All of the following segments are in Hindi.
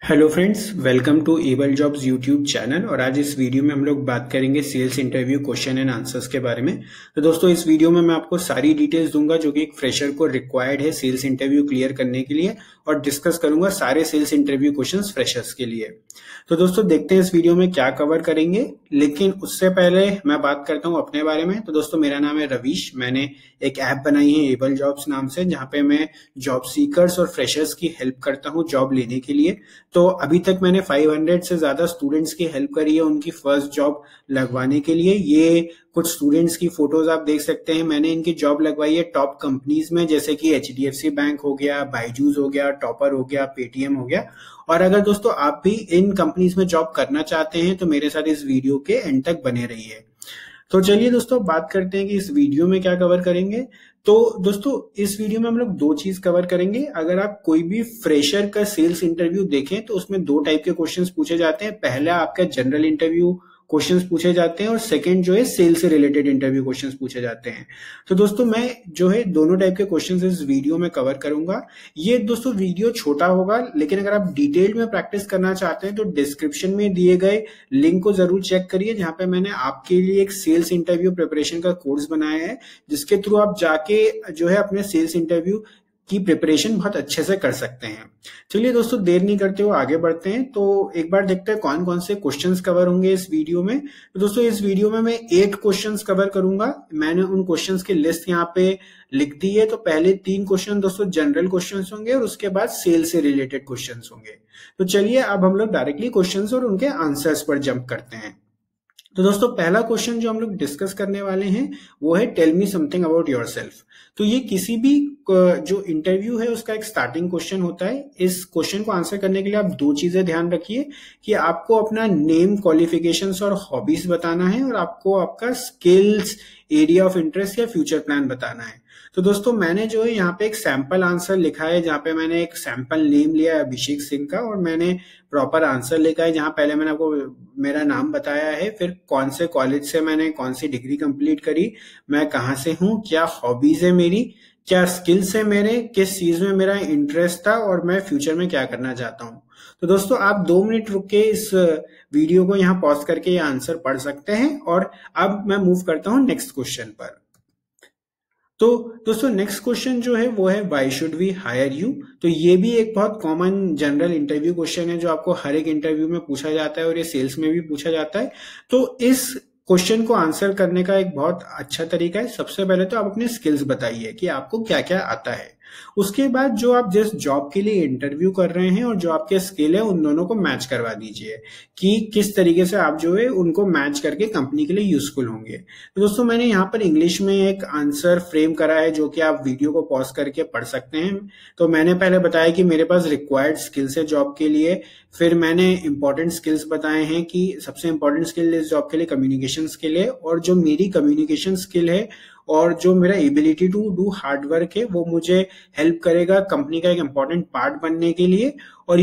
Hello friends, welcome to Able Jobs YouTube channel. और आज इस वीडियो में हम लोग बात करेंगे sales interview question and answers के बारे में। तो दोस्तों, इस वीडियो में मैं आपको सारी डिटेल्स दूंगा जो कि एक फ्रेशर को रिक्वायर्ड है सेल्स इंटरव्यू क्लियर करने के लिए, और डिस्कस करूंगा सारे सेल्स इंटरव्यू क्वेश्चंस फ्रेशर्स के लिए। तो दोस्तों, देखते हैं इस वीडियो में क्या कवर करेंगे। लेकिन उससे पहले मैं बात करता हूँ अपने बारे में। तो दोस्तों, मेरा नाम है रवीश। मैंने एक ऐप बनाई है एबल जॉब्स नाम से, जहाँ पे मैं जॉब सीकर्स और फ्रेशर्स की हेल्प करता हूँ जॉब लेने के लिए। तो अभी तक मैंने 500 से ज्यादा स्टूडेंट्स की हेल्प करी है उनकी फर्स्ट जॉब लगवाने के लिए। ये कुछ स्टूडेंट्स की फोटोज आप देख सकते हैं। मैंने इनकी जॉब लगवाई है टॉप कंपनीज में, जैसे कि एचडीएफसी बैंक हो गया, बायजूस हो गया, टॉपर हो गया, पेटीएम हो गया। और अगर दोस्तों आप भी इन कंपनीज में जॉब करना चाहते हैं तो मेरे साथ इस वीडियो के एंड तक बने रहिए। तो चलिए दोस्तों, बात करते हैं कि इस वीडियो में क्या कवर करेंगे। तो दोस्तों, इस वीडियो में हम लोग दो चीज कवर करेंगे। अगर आप कोई भी फ्रेशर का सेल्स इंटरव्यू देखें तो उसमें दो टाइप के क्वेश्चंस पूछे जाते हैं। पहला आपका जनरल इंटरव्यू क्वेश्चंस पूछे जाते हैं, और सेकंड जो है सेल्स से रिलेटेड इंटरव्यू क्वेश्चंस पूछे जाते हैं। तो दोस्तों, मैं जो है दोनों टाइप के क्वेश्चंस इस वीडियो में कवर करूंगा। ये दोस्तों वीडियो छोटा होगा, लेकिन अगर आप डिटेल में प्रैक्टिस करना चाहते हैं तो डिस्क्रिप्शन में दिए गए लिंक को जरूर चेक करिए, जहां पे मैंने आपके लिए एक सेल्स इंटरव्यू प्रिपरेशन का कोर्स बनाया है, जिसके थ्रू आप जाके जो है अपने सेल्स इंटरव्यू की प्रिपरेशन बहुत अच्छे से कर सकते हैं। चलिए दोस्तों, देर नहीं करते हुए आगे बढ़ते हैं। तो एक बार देखते हैं कौन कौन से क्वेश्चंस कवर होंगे इस वीडियो में। तो दोस्तों, इस वीडियो में मैं 8 क्वेश्चंस कवर करूंगा। मैंने उन क्वेश्चंस की लिस्ट यहाँ पे लिख दी है। तो पहले 3 क्वेश्चन दोस्तों जनरल क्वेश्चंस होंगे, और उसके बाद सेल से रिलेटेड क्वेश्चंस होंगे। तो चलिए अब हम लोग डायरेक्टली क्वेश्चंस और उनके आंसर्स पर जंप करते हैं। तो दोस्तों, पहला क्वेश्चन जो हम लोग डिस्कस करने वाले हैं वो है tell me something about yourself. तो ये किसी भी जो इंटरव्यू है उसका एक स्टार्टिंग क्वेश्चन होता है। इस क्वेश्चन को आंसर करने के लिए आप दो चीजें ध्यान रखिए कि आपको अपना नेम, क्वालिफिकेशंस और हॉबीज बताना है, और आपको आपका स्किल्स, एरिया ऑफ इंटरेस्ट या फ्यूचर प्लान बताना है। तो दोस्तों, मैंने जो है यहाँ पे एक सैंपल आंसर लिखा है, जहाँ पे मैंने एक सैंपल नेम लिया है अभिषेक सिंह का, और मैंने प्रॉपर आंसर लिखा है, जहाँ पहले मैंने आपको मेरा नाम बताया है, फिर कौन से कॉलेज से मैंने कौन सी डिग्री कंप्लीट करी, मैं कहाँ से हूँ, क्या हॉबीज है मेरी, क्या स्किल्स है मेरे, किस चीज में मेरा इंटरेस्ट था, और मैं फ्यूचर में क्या करना चाहता हूँ। तो दोस्तों, आप 2 मिनट रुक के इस वीडियो को यहाँ पॉज करके ये आंसर पढ़ सकते हैं। और अब मैं मूव करता हूँ नेक्स्ट क्वेश्चन पर। तो दोस्तों, नेक्स्ट क्वेश्चन जो है वो है why should we hire you. तो ये भी एक बहुत कॉमन जनरल इंटरव्यू क्वेश्चन है, जो आपको हर एक इंटरव्यू में पूछा जाता है, और ये सेल्स में भी पूछा जाता है। तो इस क्वेश्चन को आंसर करने का एक बहुत अच्छा तरीका है। सबसे पहले तो आप अपने स्किल्स बताइए कि आपको क्या क्या आता है। उसके बाद जो आप जिस जॉब के लिए इंटरव्यू कर रहे हैं और जो आपके स्किल है, उन दोनों को मैच करवा दीजिए कि किस तरीके से आप जो है उनको मैच करके कंपनी के लिए यूजफुल होंगे। तो दोस्तों, मैंने यहाँ पर इंग्लिश में एक आंसर फ्रेम करा है, जो कि आप वीडियो को पॉज करके पढ़ सकते हैं। तो मैंने पहले बताया कि मेरे पास रिक्वायर्ड स्किल्स है जॉब के लिए। फिर मैंने इंपॉर्टेंट स्किल्स बताए हैं कि सबसे इंपॉर्टेंट स्किल इस जॉब के लिए कम्युनिकेशन स्किल है, और जो मेरी कम्युनिकेशन स्किल है और जो मेरा ability to do hard work है, वो मुझे हेल्प करेगा कंपनी का एक इंपॉर्टेंट पार्ट बनने के लिए। और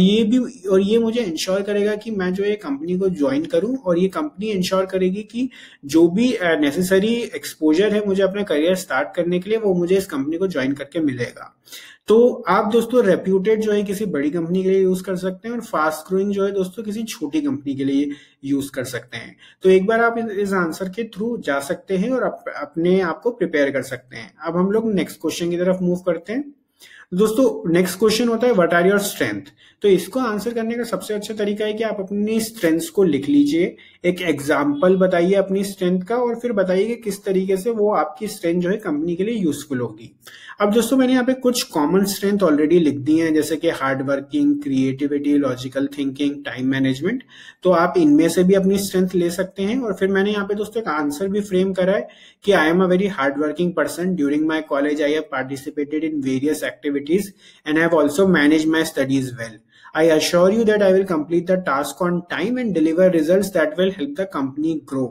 ये मुझे इंश्योर करेगा कि मैं जो ये कंपनी को ज्वाइन करूं, और ये कंपनी इंश्योर करेगी कि जो भी नेसेसरी एक्सपोजर है मुझे अपना करियर स्टार्ट करने के लिए, वो मुझे इस कंपनी को ज्वाइन करके मिलेगा। तो आप दोस्तों रेप्यूटेड जो है किसी बड़ी कंपनी के लिए यूज कर सकते हैं, और फास्ट ग्रोइंग जो है दोस्तों किसी छोटी कंपनी के लिए यूज कर सकते हैं। तो एक बार आप इस आंसर के थ्रू जा सकते हैं और अपने आप को प्रिपेयर कर सकते हैं। अब हम लोग नेक्स्ट क्वेश्चन की तरफ मूव करते हैं। दोस्तों, नेक्स्ट क्वेश्चन होता है व्हाट आर योर स्ट्रेंथ। तो इसको आंसर करने का सबसे अच्छा तरीका है कि आप अपनी स्ट्रेंथ्स को लिख लीजिए, एक एग्जाम्पल बताइए अपनी स्ट्रेंथ का, और फिर बताइए कि किस तरीके से वो आपकी स्ट्रेंथ जो है कंपनी के लिए यूजफुल होगी। अब दोस्तों, मैंने यहाँ पे कुछ कॉमन स्ट्रेंथ ऑलरेडी लिख दी हैं, जैसे कि hard working, creativity, logical thinking, time management. तो आप इनमें से भी अपनी स्ट्रेंथ ले सकते हैं। और फिर मैंने यहाँ पे दोस्तों एक आंसर भी फ्रेम करा है कि I am a very hard working person. During my college I have participated in various activities and I have also managed my studies well. I assure you that I will complete the task on time and deliver results that will help the company grow.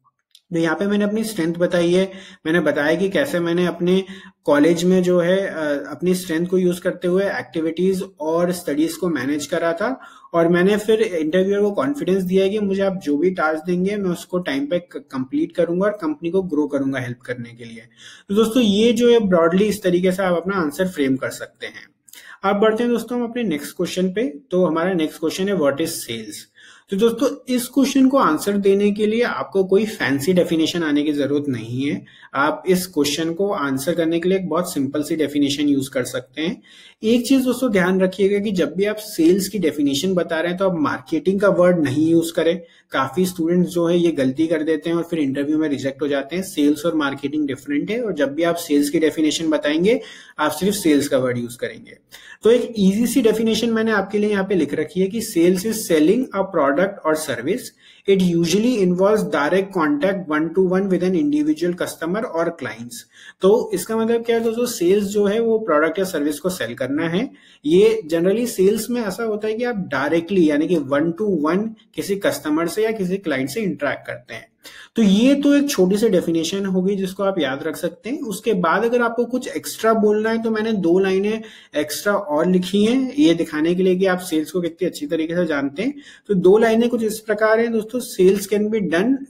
तो यहाँ पे मैंने अपनी स्ट्रेंथ बताई है। मैंने बताया कि कैसे मैंने अपने कॉलेज में जो है अपनी स्ट्रेंथ को यूज करते हुए एक्टिविटीज और स्टडीज को मैनेज करा था, और मैंने फिर इंटरव्यूअर को कॉन्फिडेंस दिया है कि मुझे आप जो भी टास्क देंगे मैं उसको टाइम पे कंप्लीट करूंगा और कंपनी को ग्रो करूंगा हेल्प करने के लिए। तो दोस्तों, ये जो है ब्रॉडली इस तरीके से आप अपना आंसर फ्रेम कर सकते हैं। अब बढ़ते हैं दोस्तों हम अपने नेक्स्ट क्वेश्चन पे। तो हमारा नेक्स्ट क्वेश्चन है व्हाट इज सेल्स। तो दोस्तों इस क्वेश्चन को आंसर देने के लिए आपको कोई फैंसी डेफिनेशन आने की जरूरत नहीं है। आप इस क्वेश्चन को आंसर करने के लिए एक बहुत सिंपल सी डेफिनेशन यूज कर सकते हैं। एक चीज दोस्तों ध्यान रखिएगा कि जब भी आप सेल्स की डेफिनेशन बता रहे हैं तो आप मार्केटिंग का वर्ड नहीं यूज करें। काफी स्टूडेंट्स जो है ये गलती कर देते हैं और फिर इंटरव्यू में रिजेक्ट हो जाते हैं। सेल्स और मार्केटिंग डिफरेंट है, और जब भी आप सेल्स की डेफिनेशन बताएंगे आप सिर्फ सेल्स का वर्ड यूज करेंगे। तो एक इजी सी डेफिनेशन मैंने आपके लिए यहाँ पे लिख रखी है कि sales is selling a product और service. It usually involves direct contact one to one with an individual customer और क्लाइंट्स। तो इसका मतलब क्या है दोस्तों, सेल्स जो है वो प्रोडक्ट या सर्विस को सेल करना है। ये जनरली सेल्स में ऐसा होता है कि आप डायरेक्टली यानी कि वन टू वन किसी कस्टमर से या किसी क्लाइंट से इंटरेक्ट करते हैं। तो ये तो एक छोटी सी डेफिनेशन होगी जिसको आप याद रख सकते हैं। उसके बाद अगर आपको कुछ एक्स्ट्रा बोलना है तो मैंने 2 लाइनें एक्स्ट्रा और लिखी हैं ये दिखाने के लिए कि आप सेल्स को कितनी अच्छी तरीके से जानते हैं। तो 2 लाइनें कुछ इस प्रकार हैं दोस्तों, sales can be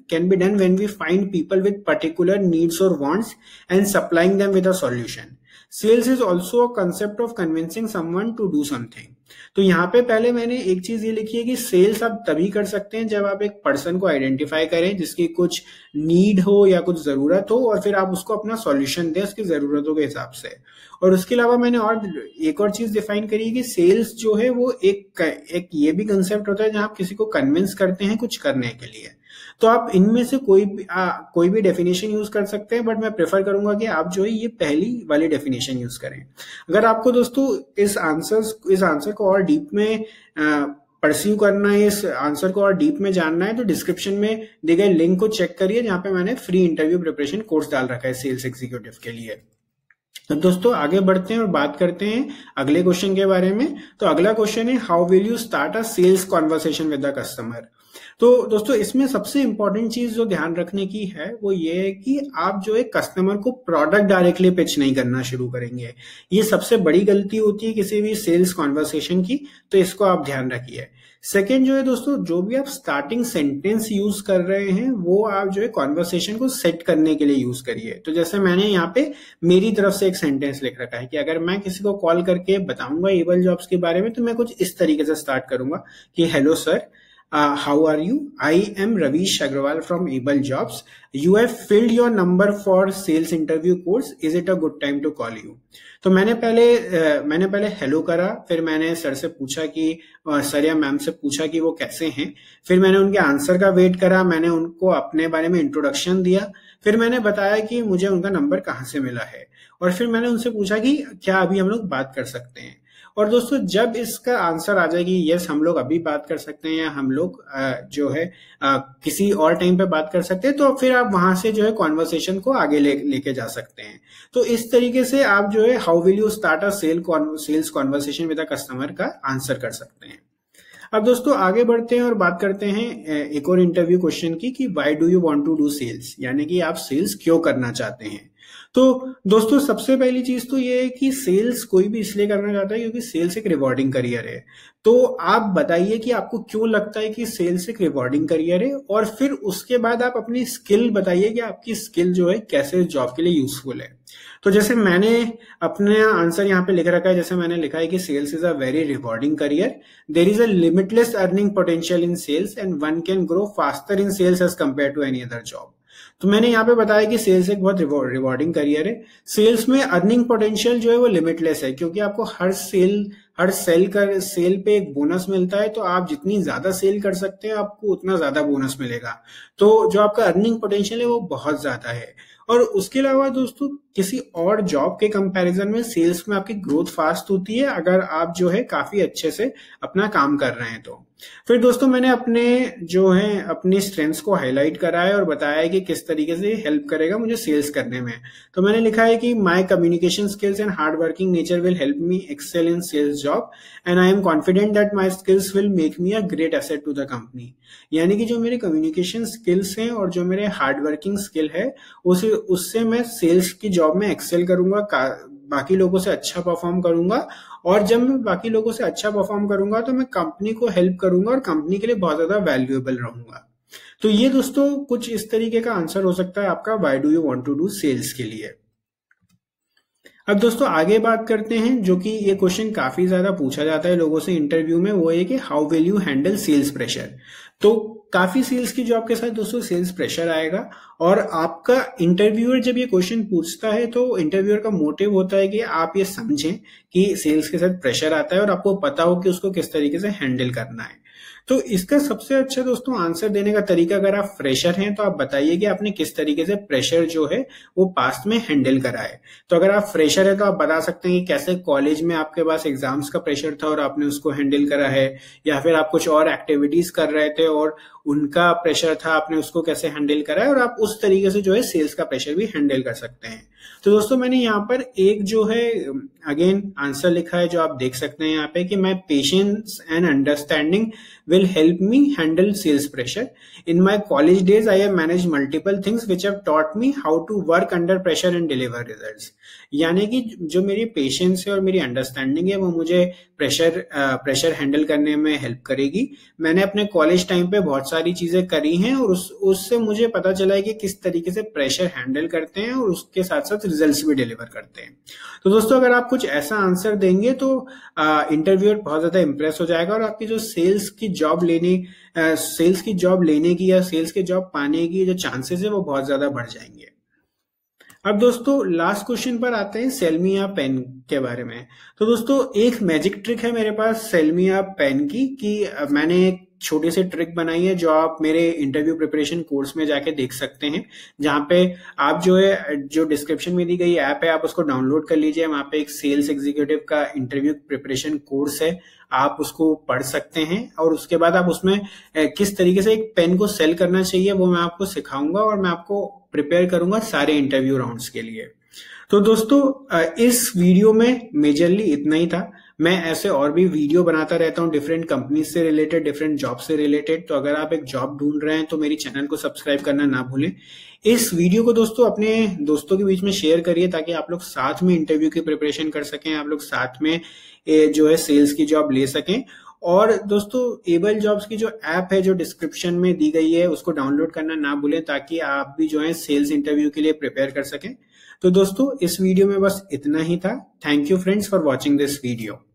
done when we find people with particular needs और wants and supplying them with a solution. Sales is also a concept of convincing someone to do something. तो यहाँ पे पहले मैंने एक चीज ये लिखी है कि सेल्स आप तभी कर सकते हैं जब आप एक पर्सन को आइडेंटिफाई करें जिसकी कुछ नीड हो या कुछ जरूरत हो, और फिर आप उसको अपना सॉल्यूशन दें उसकी जरूरतों के हिसाब से। और उसके अलावा मैंने और एक और चीज डिफाइन करी है कि सेल्स जो है वो एक ये भी कंसेप्ट होता है जहां आप किसी को कन्विंस करते हैं कुछ करने के लिए। तो आप इनमें से कोई भी डेफिनेशन यूज कर सकते हैं, बट मैं प्रेफर करूंगा कि आप जो है ये पहली वाली डेफिनेशन यूज करें। अगर आपको दोस्तों इस आंसर को और डीप में परस्यू करना है, इस आंसर को और डीप में जानना है, तो डिस्क्रिप्शन में दिए गए लिंक को चेक करिए जहां पे मैंने फ्री इंटरव्यू प्रिपरेशन कोर्स डाल रखा है सेल्स एग्जीक्यूटिव के लिए। तो दोस्तों आगे बढ़ते हैं और बात करते हैं अगले क्वेश्चन के बारे में। तो अगला क्वेश्चन है how will you start a sales conversation with the customer. तो दोस्तों इसमें सबसे इंपॉर्टेंट चीज जो ध्यान रखने की है वो ये है कि आप जो है कस्टमर को प्रोडक्ट डायरेक्टली पिच नहीं करना शुरू करेंगे। ये सबसे बड़ी गलती होती है किसी भी सेल्स कॉन्वर्सेशन की, तो इसको आप ध्यान रखिए। सेकेंड जो है दोस्तों, जो भी आप स्टार्टिंग सेंटेंस यूज कर रहे हैं वो आप जो है कॉन्वर्सेशन को सेट करने के लिए यूज करिए। तो जैसे मैंने यहाँ पे मेरी तरफ से एक सेंटेंस लिख रखा है कि अगर मैं किसी को कॉल करके बताऊंगा एबल जॉब्स के बारे में तो मैं कुछ इस तरीके से स्टार्ट करूंगा कि hello sir, how are you? I am Ravish Agrawal from Able Jobs. You have filled your number for sales interview course. Is it a good time to call you? तो मैंने पहले हेलो करा, फिर मैंने सर से पूछा कि सर या मैम से पूछा कि वो कैसे हैं। फिर मैंने उनके आंसर का वेट करा, मैंने उनको अपने बारे में इंट्रोडक्शन दिया, फिर मैंने बताया कि मुझे उनका नंबर कहाँ से मिला है, और फिर मैंने उनसे पूछा कि क्या अभी हम लोग बात कर सकते हैं। और दोस्तों जब इसका आंसर आ जाएगी यस हम लोग अभी बात कर सकते हैं या हम लोग जो है किसी और टाइम पे बात कर सकते हैं, तो फिर आप वहां से जो है कॉन्वर्सेशन को आगे लेके जा सकते हैं। तो इस तरीके से आप जो है how will you start a sales conversation with a customer का आंसर कर सकते हैं। अब दोस्तों आगे बढ़ते हैं और बात करते हैं एक और इंटरव्यू क्वेश्चन की कि why do you want to do sales, यानी कि आप सेल्स क्यों करना चाहते हैं। तो दोस्तों सबसे पहली चीज तो ये है कि सेल्स कोई भी इसलिए करना चाहता है क्योंकि सेल्स एक रिवॉर्डिंग करियर है। तो आप बताइए कि आपको क्यों लगता है कि सेल्स एक रिवॉर्डिंग करियर है, और फिर उसके बाद आप अपनी स्किल बताइए कि आपकी स्किल जो है कैसे जॉब के लिए यूजफुल है। तो जैसे मैंने अपने आंसर यहाँ पे लिख रखा है, जैसे मैंने लिखा है कि sales is a very rewarding career, there is a limitless earning potential in sales and one can grow faster in sales as compare to any other job. तो मैंने यहाँ पे बताया कि सेल्स एक बहुत रिवॉर्डिंग करियर है। सेल्स में अर्निंग पोटेंशियल जो है वो लिमिटलेस है, क्योंकि आपको हर सेल पे एक बोनस मिलता है। तो आप जितनी ज्यादा सेल कर सकते हैं आपको उतना ज्यादा बोनस मिलेगा। तो जो आपका अर्निंग पोटेंशियल है वो बहुत ज्यादा है। और उसके अलावा दोस्तों किसी और जॉब के कंपैरिजन में सेल्स में आपकी ग्रोथ फास्ट होती है अगर आप जो है काफी अच्छे से अपना काम कर रहे हैं। तो फिर दोस्तों मैंने अपनी स्ट्रेंथ्स को हाईलाइट करा है और बताया है कि किस तरीके से हेल्प करेगा मुझे सेल्स करने में। तो मैंने लिखा है कि my communication skills and hard working nature will help me excel in sales job and I am confident that my skills will make me a great asset to the company. यानी कि जो मेरे कम्युनिकेशन स्किल्स हैं और जो मेरे हार्ड वर्किंग स्किल है उससे मैं सेल्स की जॉब में एक्सेल करूंगा, बाकी लोगों से अच्छा परफॉर्म करूंगा, और जब मैं बाकी लोगों से अच्छा परफॉर्म करूंगा तो मैं कंपनी को हेल्प करूंगा और कंपनी के लिए बहुत ज्यादा वैल्यूएबल रहूंगा। तो ये दोस्तों कुछ इस तरीके का आंसर हो सकता है आपका why do you want to do sales के लिए। अब दोस्तों आगे बात करते हैं, जो कि ये क्वेश्चन काफी ज्यादा पूछा जाता है लोगों से इंटरव्यू में, वो है कि how will you handle sales pressure. तो काफी सेल्स की जॉब के साथ दोस्तों सेल्स प्रेशर आएगा, और आपका इंटरव्यूअर जब ये क्वेश्चन पूछता है तो इंटरव्यूअर का मोटिव होता है कि आप ये समझें कि सेल्स के साथ प्रेशर आता है और आपको पता हो कि उसको किस तरीके से हैंडल करना है। तो इसका सबसे अच्छा दोस्तों आंसर देने का तरीका, अगर आप फ्रेशर हैं तो आप बताइए कि आपने किस तरीके से प्रेशर जो है वो पास्ट में हैंडल करा है। तो अगर आप फ्रेशर है तो आप बता सकते हैं कि कैसे कॉलेज में आपके पास एग्जाम्स का प्रेशर था और आपने उसको हैंडल करा है, या फिर आप कुछ और एक्टिविटीज कर रहे थे और उनका प्रेशर था, आपने उसको कैसे हैंडल करा है, और आप उस तरीके से जो है सेल्स का प्रेशर भी हैंडल कर सकते हैं। तो दोस्तों मैंने यहाँ पर एक जो है अगेन आंसर लिखा है, जो आप देख सकते हैं यहाँ पे, कि my patience and understanding will help me handle sales pressure. In my college days, I have managed multiple things which have taught me how to work under pressure and deliver results. यानी कि जो मेरी पेशेंस है और मेरी अंडरस्टैंडिंग है वो मुझे प्रेशर हैंडल करने में हेल्प करेगी। मैंने अपने कॉलेज टाइम पे बहुत सारी चीजें करी हैं और उससे मुझे पता चला है कि किस तरीके से प्रेशर हैंडल करते हैं और उसके साथ साथ रिजल्ट्स भी डिलीवर करते हैं। तो दोस्तों अगर आप कुछ ऐसा आंसर देंगे तो इंटरव्यूअर बहुत ज्यादा इंप्रेस हो जाएगा और आपकी जो सेल्स की जॉब लेने की या सेल्स की जॉब पाने की जो चांसेस है वो बहुत ज्यादा बढ़ जाएंगे। अब दोस्तों लास्ट क्वेश्चन पर आते हैं, सेलमिया पेन के बारे में। तो दोस्तों एक मैजिक ट्रिक है मेरे पास सेलमिया पेन की, कि मैंने एक छोटी सी ट्रिक बनाई है जो आप मेरे इंटरव्यू प्रिपरेशन कोर्स में जाके देख सकते हैं, जहां पे आप जो है जो डिस्क्रिप्शन में दी गई ऐप है आप उसको डाउनलोड कर लीजिए। वहां पे एक सेल्स एग्जीक्यूटिव का इंटरव्यू प्रिपरेशन कोर्स है, आप उसको पढ़ सकते हैं और उसके बाद आप उसमें किस तरीके से एक पेन को सेल करना चाहिए वो मैं आपको सिखाऊंगा और मैं आपको प्रिपेयर करूंगा सारे इंटरव्यू राउंड्स के लिए। तो दोस्तों इस वीडियो में मेजरली इतना ही था। मैं ऐसे और भी वीडियो बनाता रहता हूँ डिफरेंट कंपनीज से रिलेटेड, डिफरेंट जॉब से रिलेटेड। तो अगर आप एक जॉब ढूंढ रहे हैं तो मेरी चैनल को सब्सक्राइब करना ना भूलें। इस वीडियो को दोस्तों अपने दोस्तों के बीच में शेयर करिए ताकि आप लोग साथ में इंटरव्यू की प्रिपरेशन कर सकें, आप लोग साथ में जो है सेल्स की जॉब ले सकें। और दोस्तों एबल जॉब्स की जो ऐप है जो डिस्क्रिप्शन में दी गई है उसको डाउनलोड करना ना भूलें ताकि आप भी जो है सेल्स इंटरव्यू के लिए प्रिपेयर कर सकें। तो दोस्तों इस वीडियो में बस इतना ही था। Thank you friends for watching this video.